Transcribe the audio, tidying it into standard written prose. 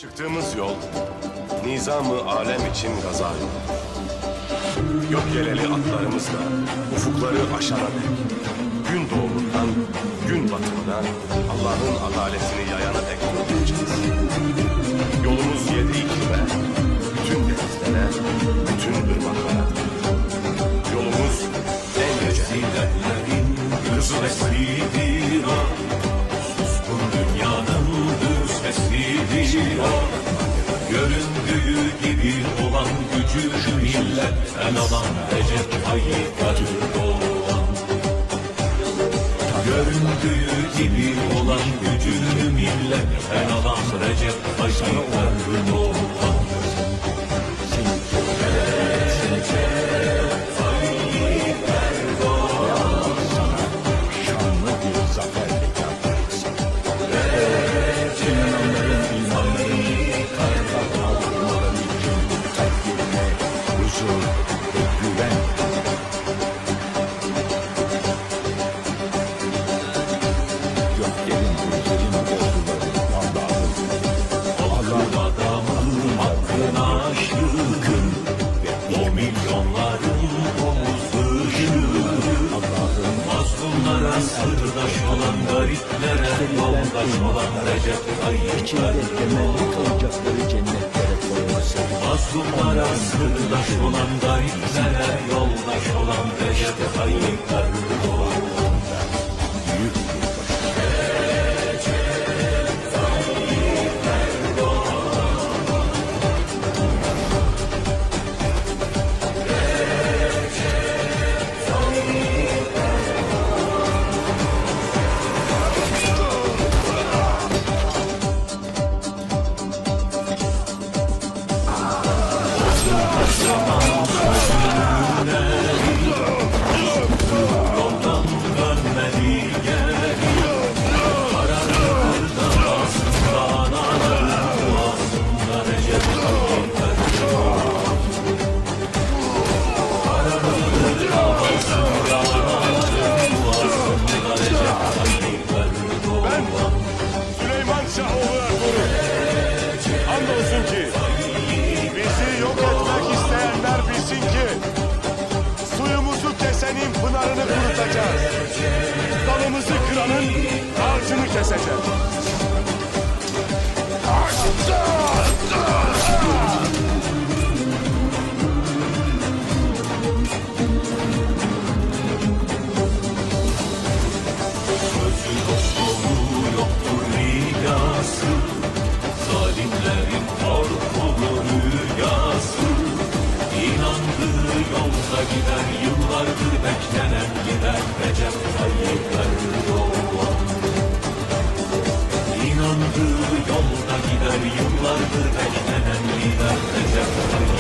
Çıktığımız yol, nizam-ı alem için gaza yolu. Gök yeleli atlarımızla ufukları aşana dek, gün doğumundan gün batımına Allah'ın adaletini yayana dek yollayacağız. Yolumuz 7 iklime, bütün denizlere, bütün ırmaklara. Yolumuz en yüce hilelerin Kızıl Esri'dir o. Suskun dünyanın düz sesidir o. Göründüğü gibi olan gücü milletten alan Recep Tayyip Erdoğan. Göründüğü gibi olan gücü milletten alan Recep Tayyip Erdoğan. Sırdaş olan gariplere, yoldaş olan Recep Tayyip Erdoğan. Mazlumlara sırdaş olan gariplere, yoldaş olan Recep Tayyip Erdoğan. Senin pınarını kurutacağız. Dalımızı kıranın ağacını keseceğiz. Sözü dostluğu yoktur ricası, zalimlerin korkulu rüyası. İnandığı yolda gider, yıllardır beklenen gider Recep Tayyip Erdoğan. İnandığı yolda gider, yıllardır beklenen gider Recep Tayyip Erdoğan.